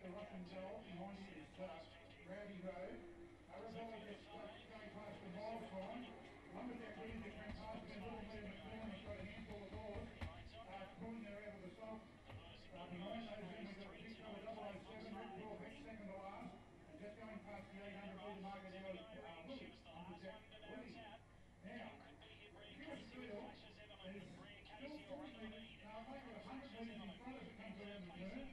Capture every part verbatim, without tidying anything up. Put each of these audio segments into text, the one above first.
the Russian goal. Behind it is uh, Rowdy Road. Arabella just uh, going past the ball sign. Lumberjack really just went past it. Little Peter McMillan has got a handful of balls. Uh, pulling her out of the sock. Uh, behind those in, we've got a big number double oh seven, Rick Crawford, second to last. And just going past the eight hundred metre marker now is uh, Willie. Lumberjack Willie. Now, if you're still, there's still forty metres. Now, I've got one hundred metres in front as it comes around the turn.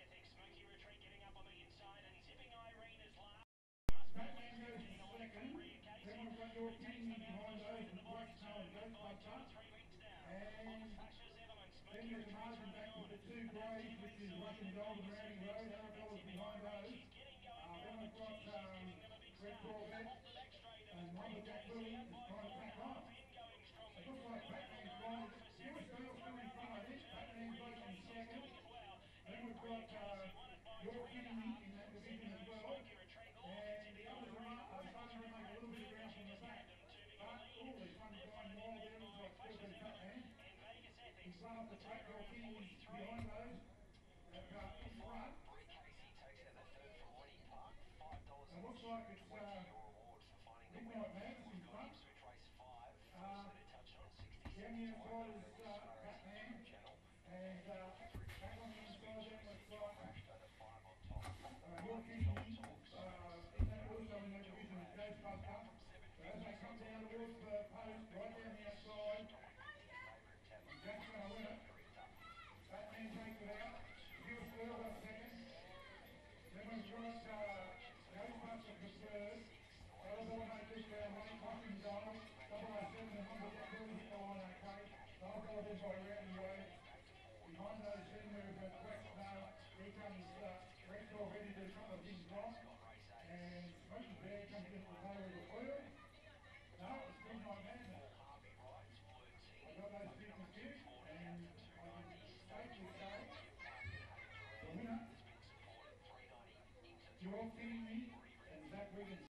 Batman goes to second. Then we've got your King behind those and Black Snow and Ghostbuster. And then there's a margin back with the two greys, which is Russian Gold and Rowdy Road. Arabella's behind those. Uh, then we've got um, Red Corvette and Lumberjack Willie is trying to back off. It looks like Batman's gone. U S Girl still in front, I think. Batman goes in second. Then we've got uh, your King in that division as well. And the others are, up, are starting to make a little bit of ground from the back. But, oh, there's one behind the wall there. Looks like Stephen Batman. He's run up the track. Your King is behind those. At, uh, in front. It looks like it's uh, Midnight Madness in front. Uh, down the outside is uh, Batman. And uh, back on the inside then we've got uh, your King. Uh, that also in that division is Ghostbuster. So as they come down towards the post, right down the outside, and Jack's going to win it. Batman takes it out. Here's Earl up second. Then we've got uh, Ghostbuster for third. Arabella made this down lane, Russian Gold, double oh seven and Lumberjack Willie hit the line okay. Arabella then by Rowdy Road. Behind those in there we've got Black Snow. Here comes uh, Red Dog ready to do a couple of things wrong. And Smoky Bear comes into the tail of the field. No, it's Midnight Madness. I got those two confused and I can safely say the winner, Your King and Zach Wiggins.